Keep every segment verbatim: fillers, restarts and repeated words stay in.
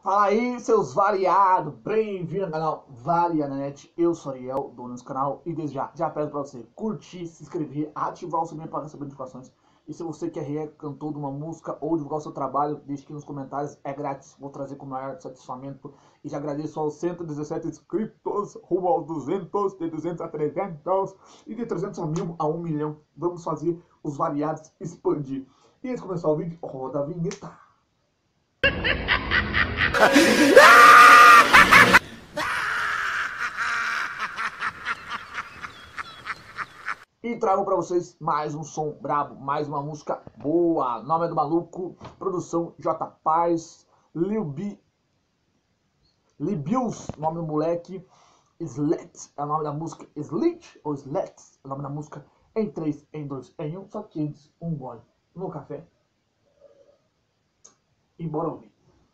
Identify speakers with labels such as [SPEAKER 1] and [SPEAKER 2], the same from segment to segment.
[SPEAKER 1] Fala aí, seus variados, bem-vindo ao canal Variananet. Eu sou Ariel, dono desse canal, e desde já, já peço pra você curtir, se inscrever, ativar o sininho para receber notificações. E se você quer re cantor de uma música ou divulgar o seu trabalho, deixe aqui nos comentários, é grátis, vou trazer com o maior satisfamento. E já agradeço aos cento e dezessete inscritos, rumo aos duzentos, de duzentos a trezentos, e de trezentos a mil a um milhão. Vamos fazer os variados expandir. E antes de começar o vídeo, roda a vinheta. E trago pra vocês mais um som brabo, mais uma música boa. Nome é do maluco, produção J Paz, Lil B, Libius, nome do moleque, Slet é o nome da música, Slit ou Slet é o nome da música, em três, em dois, em um, só que antes, um gole no café. E bora ouvir.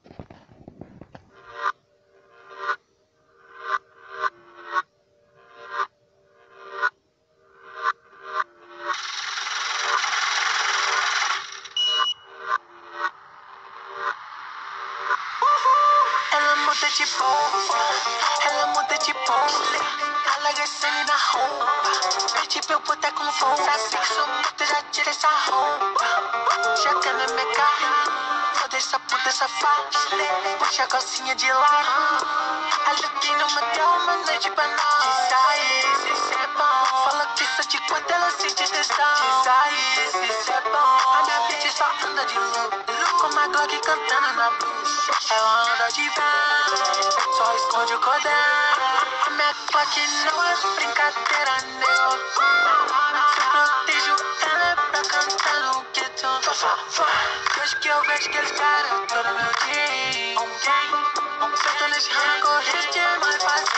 [SPEAKER 2] Ela muda de boa, ela muda de boa. Alarga sangue na roupa, pede pra eu botar com força. Sexo muito, já tira essa roupa. Joga na minha cara, toda essa puta safada. Puxa a calcinha de lado. Ela tem uma deu uma noite pra nós. Diz aí, se é bom. Fala que só de quando ela sente tesão. Diz aí, se é bom. A minha bitch só anda de louco, com uma Glock cantando na blues. Ela anda de van, só esconde o cordão. A minha Glock não é brincadeira, não. Se protejo ela pra cantar no gueto. Hoje que eu vejo que eles querem todo meu dia. Solto nesse ramo, corrente é mais fácil.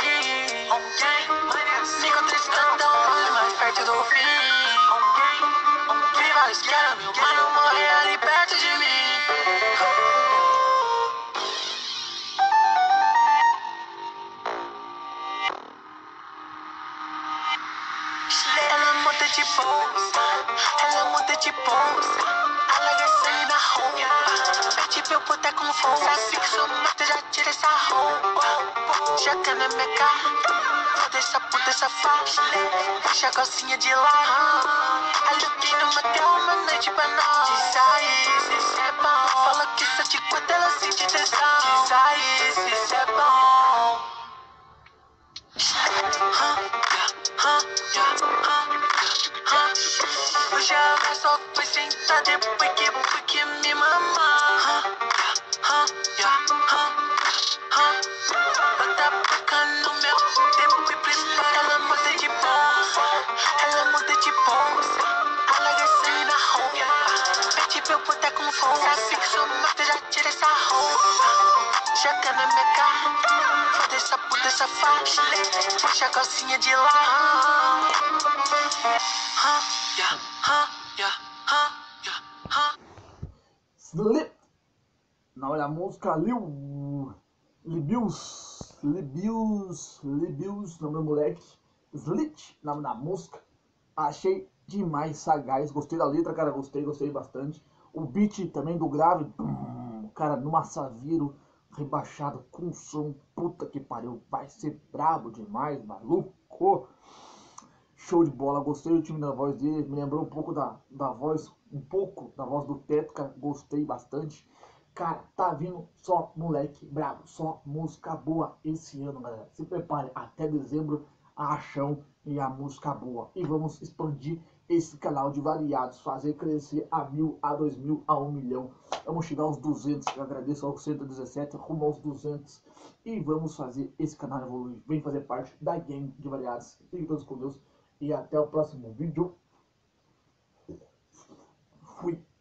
[SPEAKER 2] Me encontrei estando mais perto do fim. Vi vários que eram meu mano morrer ali perto de mim. Ela muda de bolsa, ela muda de bolsa. Alarga sangue na roupa, pede pra eu botar com força. Sexo muito, já tira essa roupa. Joga na minha cara, toda essa puta safada. Puxa a calcinha de lado. Aluguei numa deu uma noite pra nós. Diz aí, se é bom. Fala que só de quando ela sente tesão. Diz aí, se é bom. Hoje ela só foi sentar depois que, porque me mamar. Bota a boca no meu depois prepara. Ela muda de bolsa, ela muda de bolsa. Alarga sangue na roupa, pede pra eu botar com força. Sexo muito, já tira essa roupa. Joga na minha cara, foda essa puta safada. Puxa a calcinha de lado.
[SPEAKER 1] Slit, nome da música, Lil Libius, Libius, Libius, nome do moleque, Slit, nome da música. Achei demais, sagaz, gostei da letra, cara, gostei, gostei bastante. O beat também do grave, bum, cara, no Massaviro, rebaixado com som, puta que pariu, vai ser brabo demais, maluco. Show de bola, gostei do time da voz dele, me lembrou um pouco da, da voz, um pouco da voz do Tetka, gostei bastante. Cara, tá vindo só moleque brabo, só música boa esse ano, galera. Se prepare, até dezembro, a achão e a música boa. E vamos expandir esse canal de variados, fazer crescer a mil, a dois mil, a um milhão. Vamos chegar aos duzentos, eu agradeço aos cento e dezessete, rumo aos duzentos. E vamos fazer esse canal evoluir. Vem fazer parte da game de variados. Fiquem todos com Deus. E até o próximo vídeo. Fui.